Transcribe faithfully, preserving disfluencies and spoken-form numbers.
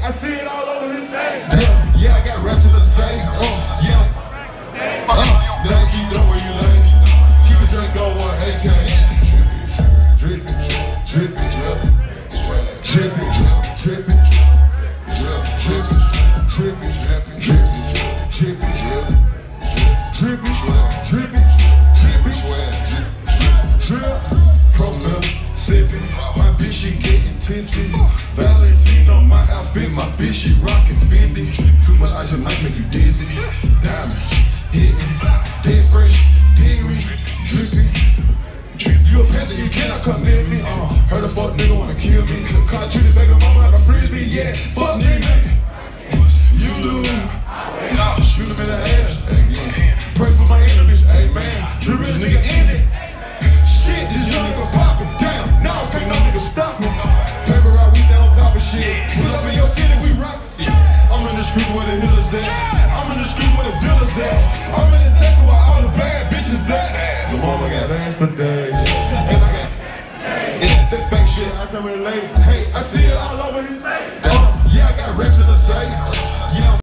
I see it all over his face. Yeah, yeah, I got rap to the same. Uh, yeah. Uh, never keep doing where you lay. Keep a drink over A K. Drippin', drippin', drippin', drippin', drippin', drippin', drippin', drippin', drippin', drippin', drippin', drippin', drippin', drippin', drippin', from the sippin'. My bitch, she getting tipsy. Valentino, my outfit, my bitch, she rockin' Fendi. Too much ice and might make you dizzy. Diamond, hitting, dead fresh, dairy, dripping. You a peasant, you cannot come near me. Uh, heard a fuck nigga wanna kill me. Caught you the baby mama like a frisbee, yeah. Fuck nigga. You lose. Nah, shoot him in the ass. Again. Pray for my enemies, amen. The rich nigga in it. Shit, this young nigga poppin'. Damn, now can't no nigga stop me. Paper out, we stand on top of shit. Pull up in your city, we rock. I'm in the streets where the hitters at. I'm in the streets where the dealers at. I'm in the sector where all the bad bitches at. The mama got ass for days. And I got, yeah, that fake shit. I can relate. Hey, I see it all over his face. Uh, yeah, I got reps in the safe.